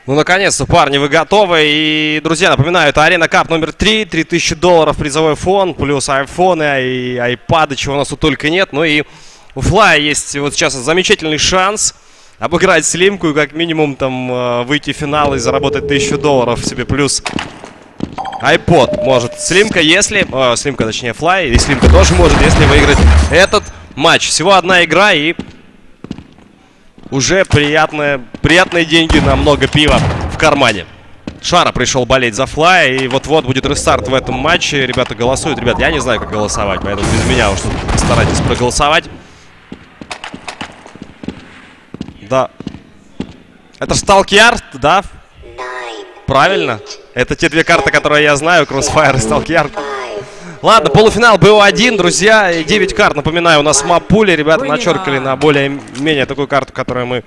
Ну, наконец-то, парни, вы готовы. И, друзья, напоминаю, это Arena Cup номер 3. $3000 призовой фонд, плюс айфоны и айпады, чего у нас тут только нет. Ну и у Fly есть вот сейчас замечательный шанс обыграть Слимку и как минимум там выйти в финал и заработать $1000 себе. Плюс iPod может Слимка, если... Слимка, точнее, Fly. И Слимка тоже может, если выиграть этот матч. Всего одна игра и... уже приятные деньги на много пива в кармане. Шара пришел болеть за Флай, и вот-вот будет рестарт в этом матче. Ребята голосуют. Ребят, я не знаю, как голосовать, поэтому без меня уж постарайтесь проголосовать. Да. Это Stalkyard, да? Правильно? Это те две карты, которые я знаю, Crossfire и Stalkyard. Ладно, полуфинал БО1, друзья, 9 карт, напоминаю, у нас мап-пули, ребята начеркали на более-менее такую карту, которую мы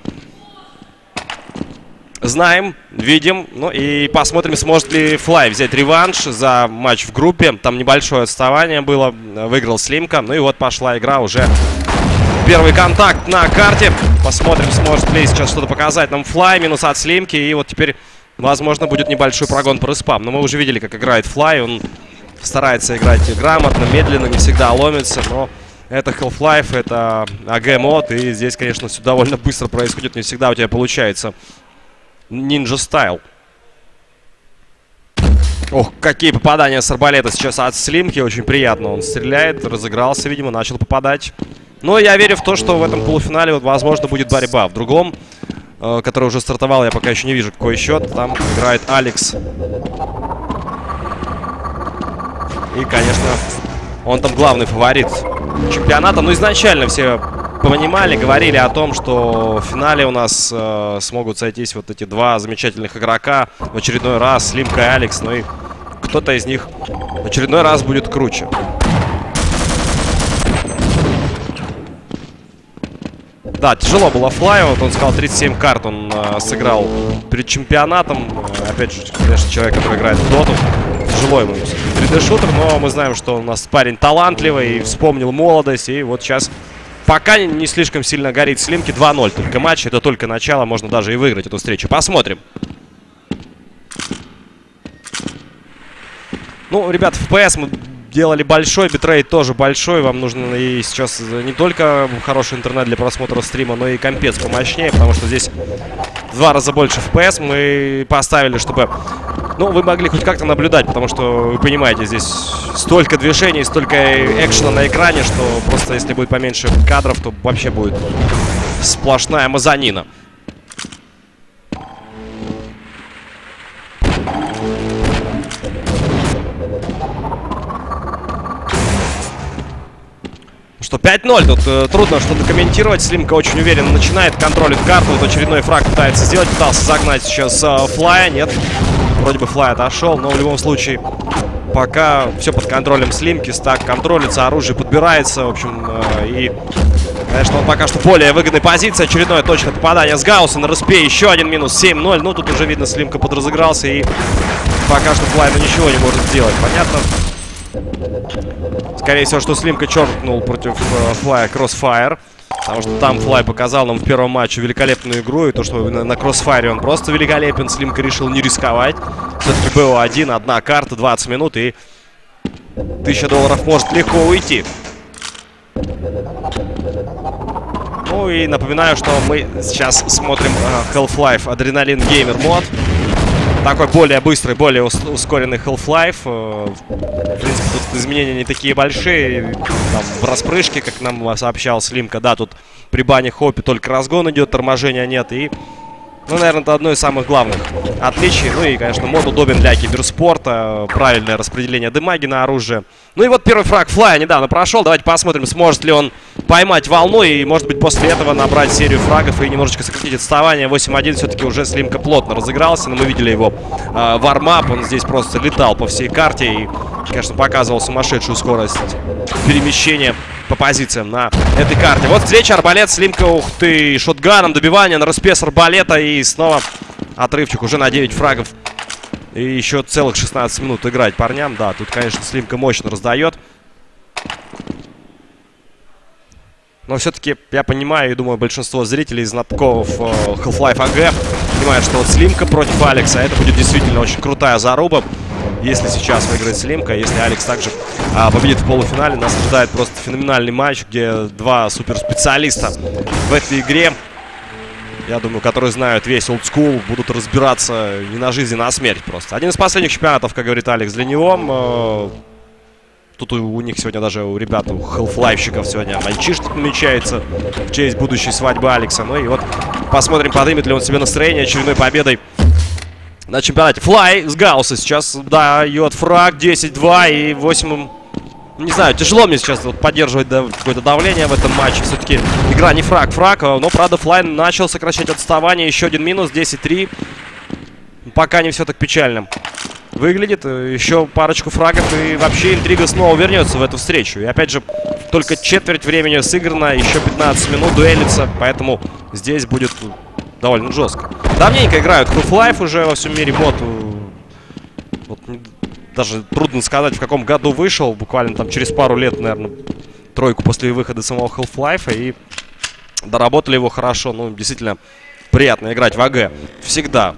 знаем, видим. Ну и посмотрим, сможет ли Fly взять реванш за матч в группе. Там небольшое отставание было, выиграл Слимка. Ну и вот пошла игра, уже первый контакт на карте. Посмотрим, сможет ли сейчас что-то показать нам Fly, минус от Слимки. И вот теперь, возможно, будет небольшой прогон по респам. Но мы уже видели, как играет Fly, он... старается играть грамотно, медленно, не всегда ломится, но это Half-Life, это АГ-мод, и здесь, конечно, все довольно быстро происходит, не всегда у тебя получается Ninja Style. Ох, какие попадания с арбалета сейчас от Слимки, очень приятно, он стреляет, разыгрался, видимо, начал попадать. Но я верю в то, что в этом полуфинале, вот, возможно, будет борьба. В другом, который уже стартовал, я пока еще не вижу, какой счет, там играет Алекс. И, конечно, он там главный фаворит чемпионата. Но изначально все понимали, говорили о том, что в финале у нас смогут сойтись вот эти два замечательных игрока. В очередной раз Слимка и Алекс. Ну и кто-то из них в очередной раз будет круче. Да, тяжело было Флаю. Вот он сказал, 37 карт он сыграл перед чемпионатом. Опять же, конечно, человек, который играет в доту. Тяжело ему 3D-шутер, но мы знаем, что у нас парень талантливый и вспомнил молодость. И вот сейчас пока не слишком сильно горит Слимки. 2-0 только матч, это только начало, можно даже и выиграть эту встречу. Посмотрим. Ну, ребят, FPS мы делали большой, битрейт тоже большой. Вам нужно и сейчас не только хороший интернет для просмотра стрима, но и компец помощнее, потому что здесь в 2 раза больше FPS мы поставили, чтобы... ну, вы могли хоть как-то наблюдать, потому что, вы понимаете, здесь столько движений, столько экшена на экране, что просто если будет поменьше кадров, то вообще будет сплошная мазанина. Что 5-0, тут трудно что-то комментировать. Слимка очень уверенно начинает, контролит карту. Вот очередной фраг пытается сделать, пытался загнать сейчас Флая, нет. Вроде бы Флай отошел, но в любом случае пока все под контролем Слимки. Стак контролится, оружие подбирается, в общем, и, конечно, он пока что в более выгодной позиции. Очередное точное попадание с Гаусса на респе, еще один минус, 7-0. Ну, тут уже видно, Слимка подразыгрался, и пока что Флай ничего не может сделать, понятно. Скорее всего, что Слимка черкнул против Флая Crossfire, потому что там Флай показал нам в первом матче великолепную игру. И то, что на Crossfire он просто великолепен, Слимка решил не рисковать. Все-таки БО1, одна карта, 20 минут, и $1000 может легко уйти. Ну и напоминаю, что мы сейчас смотрим Half-Life Adrenaline Gamer мод. Такой более быстрый, более ускоренный Half-Life. В принципе, тут изменения не такие большие. Там в распрыжке, как нам сообщал Слимка, да, тут при бане Хоппи только разгон идет, торможения нет. И, ну, наверное, это одно из самых главных отличий. Ну и, конечно, мод удобен для киберспорта. Правильное распределение дэмаги на оружие. Ну и вот первый фраг Флая недавно прошел. Давайте посмотрим, сможет ли он поймать волну и, может быть, после этого набрать серию фрагов и немножечко сократить отставание. 8-1 все-таки уже Слимка плотно разыгрался, но мы видели его вармап. Он здесь просто летал по всей карте и, конечно, показывал сумасшедшую скорость перемещения по позициям на этой карте. Вот встреча, арбалет, Слимка, ух ты, шотганом, добивание на респе с арбалета и снова отрывчик уже на 9 фрагов. И еще целых 16 минут играть парням. Да, тут, конечно, Слимка мощно раздает. Но все-таки я понимаю и думаю, большинство зрителей, знатоков Half-Life AG понимают, что вот Слимка против Алекса, это будет действительно очень крутая заруба. Если сейчас выиграет Слимка, если Алекс также победит в полуфинале, нас ожидает просто феноменальный матч, где два суперспециалиста в этой игре, я думаю, которые знают весь олдскул, будут разбираться не на жизнь, а на смерть просто. Один из последних чемпионатов, как говорит Алекс, для него. Тут у них сегодня даже, у ребят, у Half-Life'щиков сегодня мальчишник намечается в честь будущей свадьбы Алекса. Ну и вот посмотрим, поднимет ли он себе настроение очередной победой на чемпионате. Флай с Гаусса сейчас дает фраг 10-2 и 8. Не знаю, тяжело мне сейчас вот поддерживать какое-то давление в этом матче. Все-таки игра не фраг, но правда Флай начал сокращать отставание. Еще один минус, 10-3. Пока не все так печально выглядит. Еще парочку фрагов, и вообще интрига снова вернется в эту встречу. И опять же, только четверть времени сыграно, еще 15 минут дуэлится, поэтому здесь будет довольно жестко. Давненько играют Half-Life уже во всем мире мод. Вот, даже трудно сказать, в каком году вышел. Буквально там через пару лет, наверное, тройку после выхода самого Half-Life. И доработали его хорошо. Ну, действительно, приятно играть в АГ. Всегда.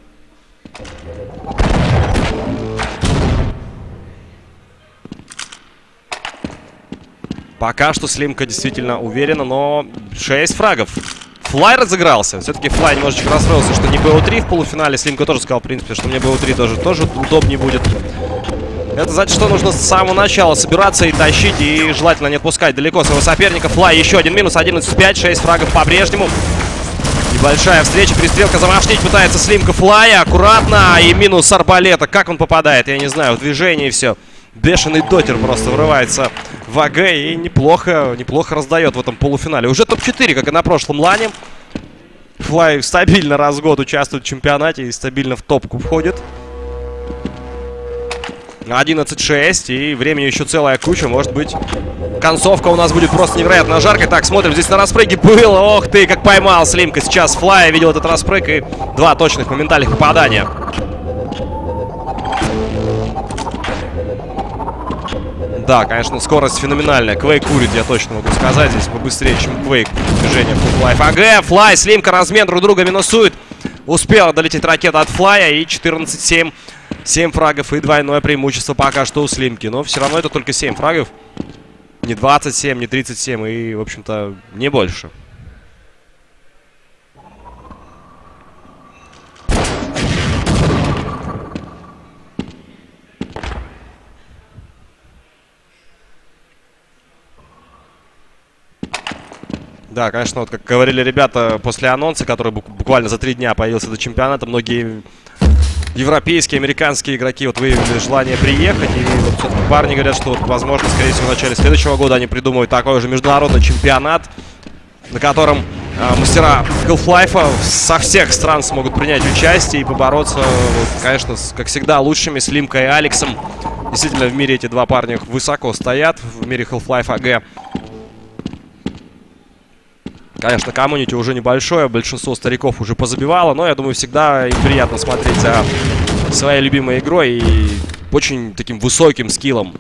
Пока что Слимка действительно уверена, но 6 фрагов. Флай разыгрался. Все-таки Флай немножечко расстроился, что не БО3 в полуфинале. Слимка тоже сказал, в принципе, что мне БО3 тоже удобнее будет. Это значит, что нужно с самого начала собираться и тащить, и желательно не отпускать далеко своего соперника. Флай еще один минус, 11-5, 6 фрагов по-прежнему. Небольшая встреча, перестрелка, замашнить пытается Слимка Флая. Аккуратно, и минус арбалета. Как он попадает, я не знаю, в движении и все. Бешеный дотер просто врывается в АГ и неплохо раздает в этом полуфинале. Уже топ-4, как и на прошлом лане. Флай стабильно раз в год участвует в чемпионате и стабильно в топку входит. 11-6, и времени еще целая куча. Может быть, концовка у нас будет просто невероятно жаркой. Так, смотрим, здесь на распрыге было. Ох ты, как поймал Слимка сейчас Флай. Видел этот распрыг и 2 точных моментальных попадания. Да, конечно, скорость феноменальная. Квейк курит, я точно могу сказать. Здесь побыстрее, чем Квейк. Движение Half-Life АГ. Флай, Слимка, размен друг друга минусует. Успела долететь ракета от Флая. И 14-7. 7 фрагов и двойное преимущество пока что у Слимки. Но все равно это только 7 фрагов. Не 27, не 37 и, в общем-то, не больше. Да, конечно, вот как говорили ребята после анонса, который буквально за 3 дня появился до чемпионата, многие европейские, американские игроки вот выявили желание приехать. И вот все-таки парни говорят, что, вот, возможно, скорее всего, в начале следующего года они придумают такой же международный чемпионат, на котором мастера Half-Life со всех стран смогут принять участие и побороться, вот, конечно, как всегда, лучшими Слимкой и Алексом. Действительно, в мире эти два парня высоко стоят, в мире Half-Life AG. Конечно, комьюнити уже небольшое, большинство стариков уже позабивало, но я думаю, всегда им приятно смотреть за своей любимой игрой и очень таким высоким скиллом.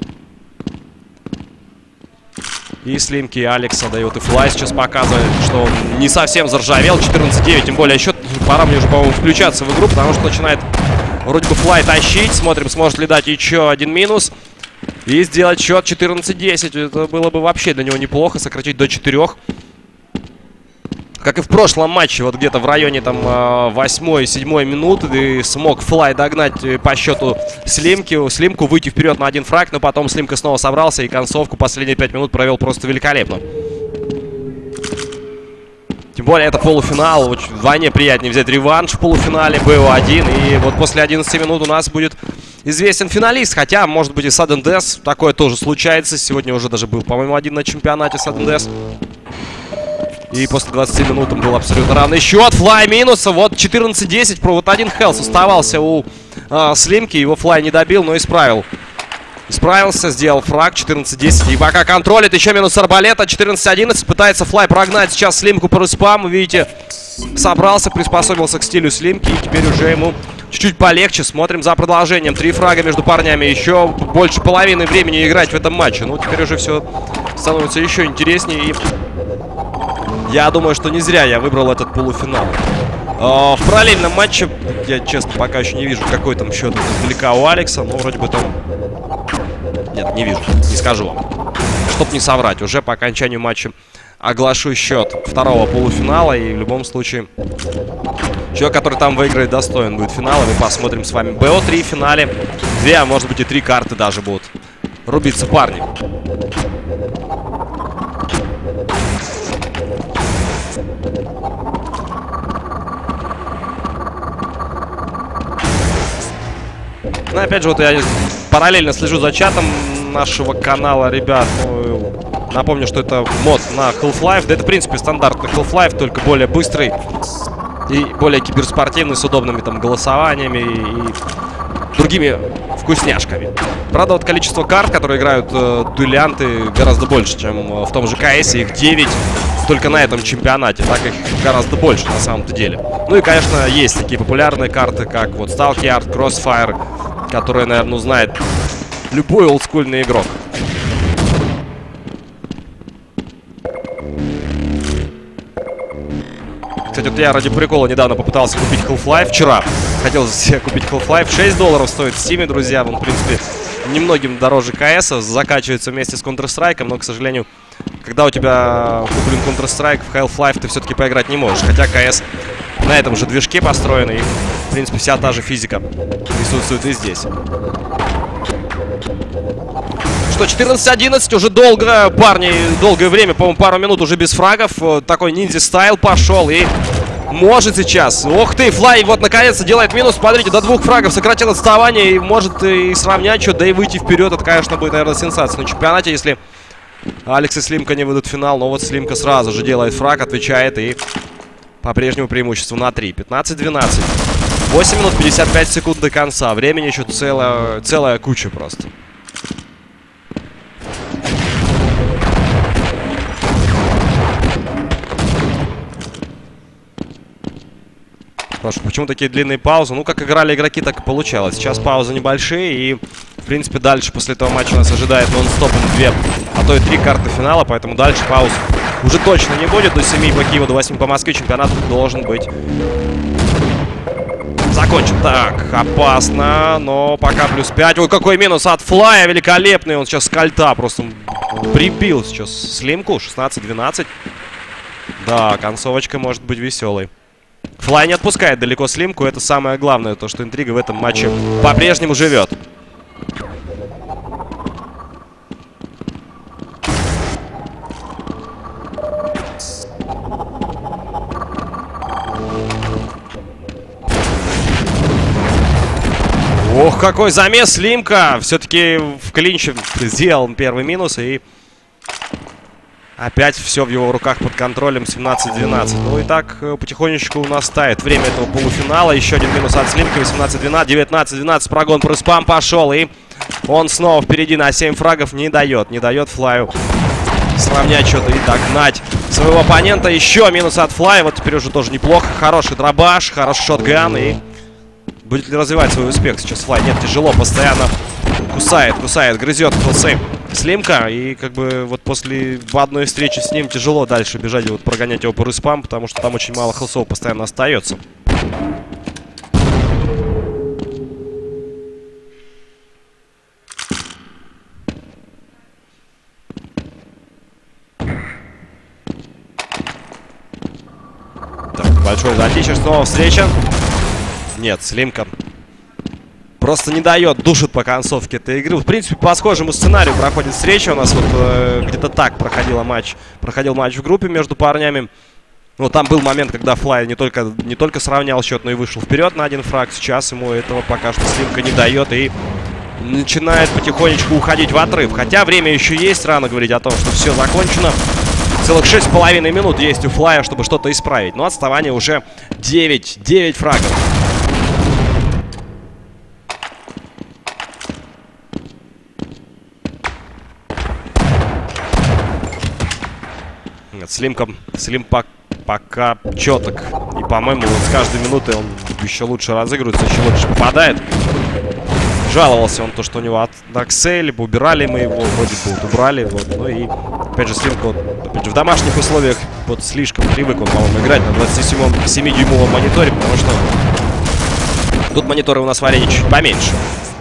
И Слимки, и Алекса дают, и Флай сейчас показывает, что он не совсем заржавел. 14-9, тем более счет, пора мне уже, по-моему, включаться в игру, потому что начинает вроде бы Флай тащить. Смотрим, сможет ли дать еще один минус и сделать счет 14-10. Это было бы вообще для него неплохо, сократить до 4. Как и в прошлом матче, вот где-то в районе там 8-7 минуты смог Флай догнать по счету Слимку, выйти вперед на 1 фраг, но потом Слимка снова собрался и концовку последние 5 минут провел просто великолепно. Тем более это полуфинал, вдвойне приятнее взять реванш в полуфинале БО1. И вот после 11 минут у нас будет известен финалист, хотя, может быть, и Sudden Death, такое тоже случается. Сегодня уже даже был, по-моему, один на чемпионате Sudden Death. И после 20 минут был абсолютно равный счет. Флай минуса. Вот 14-10. Вот один хелс оставался у Слимки. Его Флай не добил, но исправил. Исправился, сделал фраг. 14-10. И пока контролит. Еще минус арбалета. 14-11. Пытается Флай прогнать сейчас Слимку по респаму. Видите, собрался, приспособился к стилю Слимки. И теперь уже ему чуть-чуть полегче. Смотрим за продолжением. 3 фрага между парнями. Еще больше половины времени играть в этом матче. Ну, теперь уже все становится еще интереснее. И Я думаю, что не зря я выбрал этот полуфинал. В параллельном матче я, честно, пока еще не вижу, какой там счет издалека у Алекса. Но вроде бы там... Нет, не вижу, не скажу вам. Чтоб не соврать, уже по окончанию матча оглашу счет второго полуфинала. И в любом случае, человек, который там выиграет, достоин будет финала. Мы посмотрим с вами БО3 в финале. 2, а может быть и 3 карты даже будут рубиться парни. Ну, опять же, вот я параллельно слежу за чатом нашего канала, ребят. Ну, напомню, что это мод на Half-Life. Да это, в принципе, стандартный Half-Life, только более быстрый и более киберспортивный, с удобными там голосованиями и другими вкусняшками. Правда, вот количество карт, которые играют дуэлянты, гораздо больше, чем в том же КС. Их 9 только на этом чемпионате. Так их гораздо больше на самом-то деле. Ну и, конечно, есть такие популярные карты, как вот Stalkyard, Crossfire, которые, наверное, узнает любой олдскульный игрок. Кстати, вот я ради прикола недавно попытался купить Half-Life. Вчера хотел себе купить Half-Life. $6 стоит в Steam, друзья. Он, в принципе, немногим дороже КС. Закачивается вместе с Counter-Strike. Но, к сожалению, когда у тебя куплен Counter-Strike, в Half-Life ты все-таки поиграть не можешь. Хотя КС на этом же движке построен. И, в принципе, вся та же физика присутствует и здесь. Что, 14-11, уже долго, парни, долгое время, по-моему, пару минут уже без фрагов. Такой ниндзя-стайл пошел и может сейчас. Ох ты, Флай вот наконец-то делает минус. Смотрите, до 2 фрагов сократил отставание и может и сравнять что-то, да и выйти вперед. Это, конечно, будет, наверное, сенсация на чемпионате, если Алекс и Слимка не выйдут в финал. Но вот Слимка сразу же делает фраг, отвечает и по-прежнему преимущество на 3. 15-12. 8 минут 55 секунд до конца. Времени еще целая куча просто. Спрашиваю, почему такие длинные паузы? Ну, как играли игроки, так и получалось. Сейчас паузы небольшие, и, в принципе, дальше после этого матча нас ожидает нон-стопом 2, а то и 3 карты финала, поэтому дальше пауз уже точно не будет. До 7 по Киеву, до 8 по Москве чемпионат должен быть закончен. Так, опасно, но пока плюс 5. Ой, какой минус от Флая, великолепный. Он сейчас с кольта просто прибил сейчас Слимку. 16-12. Да, концовочка может быть веселой. Флай не отпускает далеко Слимку. Это самое главное, то, что интрига в этом матче по-прежнему живет. Ох, какой замес Слимка. Все-таки в клинче сделал первый минус. И опять все в его руках под контролем. 17-12. Ну и так потихонечку у нас тает время этого полуфинала. Еще один минус от Слимки. 18-12. 19-12. Прогон про спам пошел. И он снова впереди на 7 фрагов. Не дает Флаю сравнять что-то и догнать своего оппонента. Еще минус от Флая. Вот теперь уже тоже неплохо. Хороший дробаш. Хороший шотган. И будет ли развивать свой успех сейчас Флай? Нет, тяжело, постоянно кусает, грызет хилсы Слимка. И как бы вот после одной встречи с ним тяжело дальше бежать и вот прогонять его по респам, потому что там очень мало хилсов постоянно остается. Так, большой затичер, снова встреча. Нет, Слимка просто не дает, душит по концовке этой игры. В принципе, по схожему сценарию проходит встреча. У нас вот где-то так проходил матч в группе между парнями. Ну, там был момент, когда Флай не только сравнял счет, но и вышел вперед на 1 фраг. Сейчас ему этого пока что Слимка не дает и начинает потихонечку уходить в отрыв. Хотя время еще есть, рано говорить о том, что все закончено. Целых 6,5 минут есть у Флая, чтобы что-то исправить. Но отставание уже 9 фрагов. Нет, Слим пока четок. И, по-моему, вот с каждой минутой он еще лучше разыгрывается, еще лучше попадает. Жаловался он то, что у него от Аксель, либо убирали мы его, вроде бы вот убрали. Вот. Ну и, опять же, Слимка, вот, опять же, в домашних условиях вот слишком привык он, по-моему, играть на 27-дюймовом мониторе, потому что тут мониторы у нас в арене чуть поменьше.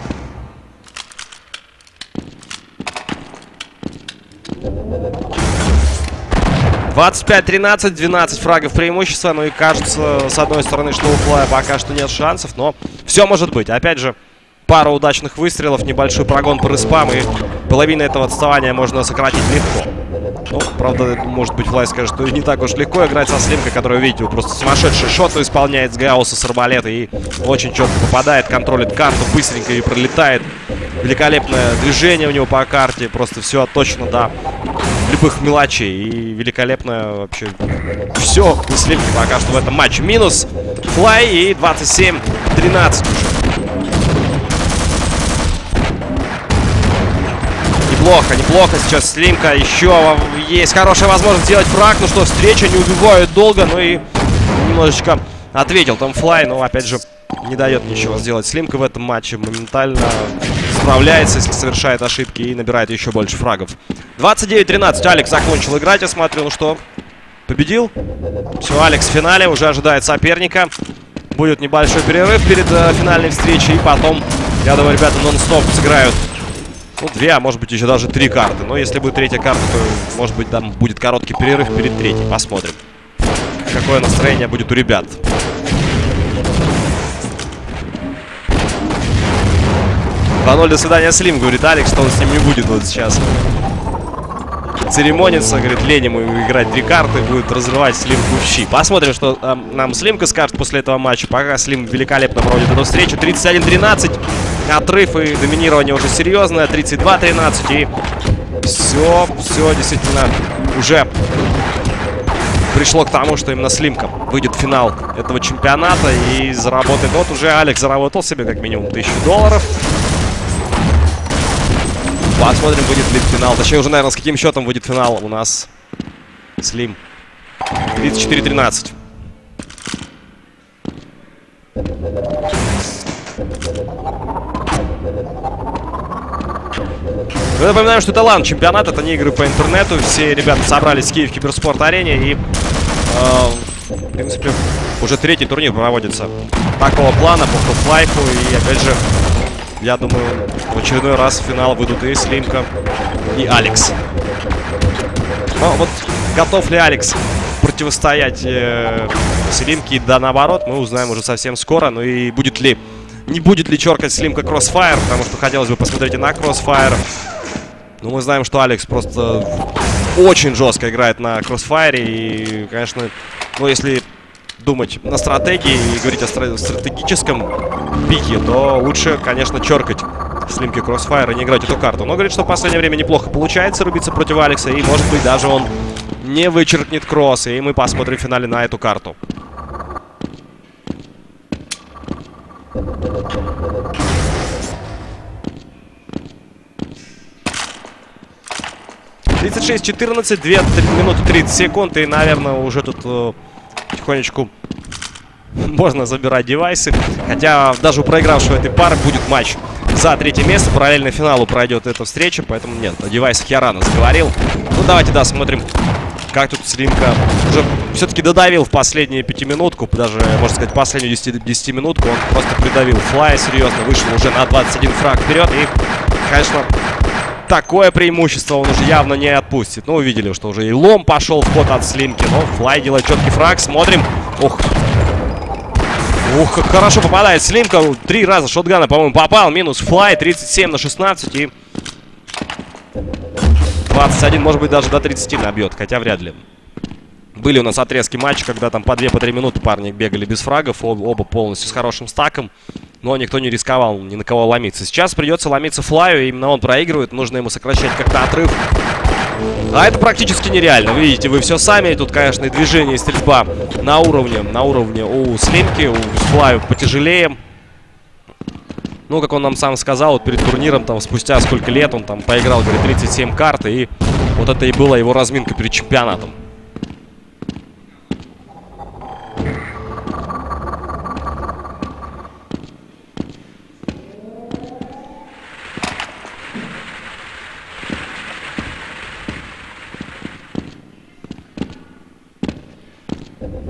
«25-13», 12 фрагов преимущества. Ну и кажется, с одной стороны, что у Флая пока что нет шансов, но все может быть. Опять же, пара удачных выстрелов, небольшой прогон по респам, и половину этого отставания можно сократить легко. Ну, правда, может быть, Флай скажет, что не так уж легко играть со Слимкой, которую, видите, просто сумасшедший шот исполняет с Гаусса, с арбалета и очень четко попадает, контролит карту, быстренько и пролетает. Великолепное движение у него по карте, просто все отточено до любых мелочей. И великолепное вообще все у Слимки пока что в этом матче. Минус Флай и 27-13 уже. Неплохо сейчас Слимка. Еще есть хорошая возможность сделать фраг. Ну что, встреча не убивают долго. Ну и немножечко ответил там Флай. Но опять же не дает ничего сделать Слимка в этом матче. Моментально справляется, если совершает ошибки, и набирает еще больше фрагов. 29-13. Алекс закончил играть, я смотрю. Ну что, победил. Все, Алекс в финале. Уже ожидает соперника. Будет небольшой перерыв перед финальной встречей. И потом, я думаю, ребята нон-стоп сыграют. Ну, 2, а может быть еще даже 3 карты. Но если будет 3-я карта, то, может быть, там будет короткий перерыв перед 3-й. Посмотрим, какое настроение будет у ребят. До свидания, Слим, говорит Алекс, что он с ним не будет вот сейчас церемониться. Говорит, лень ему играть 3 карты, будет разрывать Слимку в щи. Посмотрим, что нам Слимка скажет после этого матча. Пока Слим великолепно проводит эту встречу. 31-13. Отрыв и доминирование уже серьезное. 32-13. И все действительно уже пришло к тому, что именно Слимка выйдет в финал этого чемпионата и заработает. Вот уже Алекс заработал себе как минимум $1000. Посмотрим, выйдет ли в финал. Точнее, уже, наверное, с каким счетом выйдет финал у нас Слим. 34-13. Мы напоминаем, что это LAN-чемпионат, это не игры по интернету. Все ребята собрались в Киев Киберспорт-арене. И, в принципе, уже 3-й турнир проводится такого плана по Half-Life. И, опять же, я думаю, в очередной раз в финал выйдут и Слимка, и Алекс. Но вот готов ли Алекс противостоять Слимке, да наоборот, мы узнаем уже совсем скоро. Ну и будет ли, не будет ли черкать Слимка Crossfire, потому что хотелось бы посмотреть и на Crossfire. Но мы знаем, что Алекс просто очень жестко играет на Crossfire. И, конечно, ну если думать на стратегии и говорить о стратегическом пике, то лучше, конечно, черкать Слимки Crossfire и не играть эту карту. Но говорит, что в последнее время неплохо получается рубиться против Алекса. И, может быть, даже он не вычеркнет кросс. И мы посмотрим в финале на эту карту. (36-14), 2 минуты 30 секунд. И, наверное, уже тут потихонечку можно забирать девайсы. Хотя даже у проигравшего этой пары будет матч за 3-е место. Параллельно финалу пройдет эта встреча. Поэтому нет, о девайсах я рано заговорил. Ну, давайте, да, смотрим, как тут Слимка уже все-таки додавил в последнюю 5-минутку. Даже, можно сказать, последнюю 10-минутку. Он просто придавил Флая серьезно. Вышел уже на 21 фраг вперед. И, конечно, такое преимущество он уже явно не отпустит. Ну, увидели, что уже и лом пошел в ход от Слимки. Но Флай делает четкий фраг. Смотрим. Ух, как хорошо попадает Слимка. 3 раза шотгана, по-моему, попал. Минус Флай. 37-16. И 21, может быть, даже до 30 набьет. Хотя вряд ли. Были у нас отрезки матча, когда там по 2-3 минуты парни бегали без фрагов. Оба полностью с хорошим стаком. Но никто не рисковал ни на кого ломиться. Сейчас придется ломиться Флаю. Именно он проигрывает. Нужно ему сокращать как-то отрыв. А это практически нереально. Видите вы все сами. Тут, конечно, и движение, и стрельба на уровне у Слимки. У Флаю потяжелее. Ну, как он нам сам сказал, вот перед турниром, там, спустя сколько лет он там поиграл, говорит, 37 карт. И вот это и была его разминка перед чемпионатом.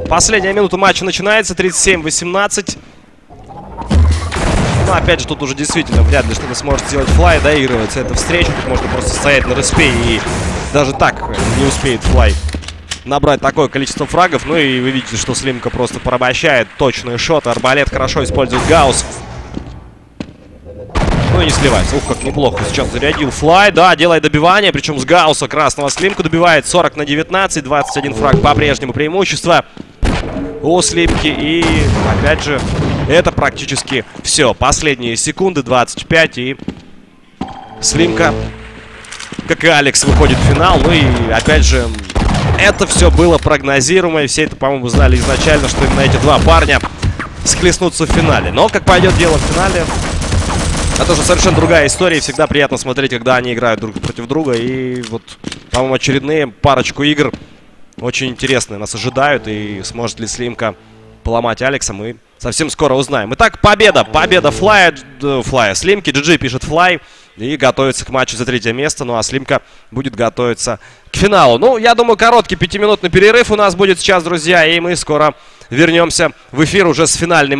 Последняя минута матча начинается. 37-18. Но опять же, тут уже действительно вряд ли что-то сможет сделать Флай. Доигрывается эта встреча. Тут можно просто стоять на респе и даже так не успеет Флай набрать такое количество фрагов. Ну и вы видите, что Слимка просто порабощает точные шоты. Арбалет хорошо использует Гаусс. Ну и не сливается. Ух, как неплохо сейчас зарядил Флай. Да, делает добивание, причем с Гаусса красного Слимку добивает. 40-19, 21 фраг по-прежнему преимущество у Слимки. И опять же, это практически все. Последние секунды, 25, и Слимка, как и Алекс, выходит в финал. Ну и опять же, это все было прогнозируемо. И все это, по-моему, знали изначально, что именно эти два парня схлестнутся в финале. Но как пойдет дело в финале, это уже совершенно другая история. И всегда приятно смотреть, когда они играют друг против друга. И вот, по-моему, очередные парочку игр очень интересные нас ожидают. И сможет ли Слимка поломать Алекса, мы совсем скоро узнаем. Итак, победа. Победа Флая. Слимки. GG пишет Флай. И готовится к матчу за 3-е место. Ну а Слимка будет готовиться к финалу. Ну, я думаю, короткий 5-минутный перерыв у нас будет сейчас, друзья. И мы скоро вернемся в эфир уже с финальным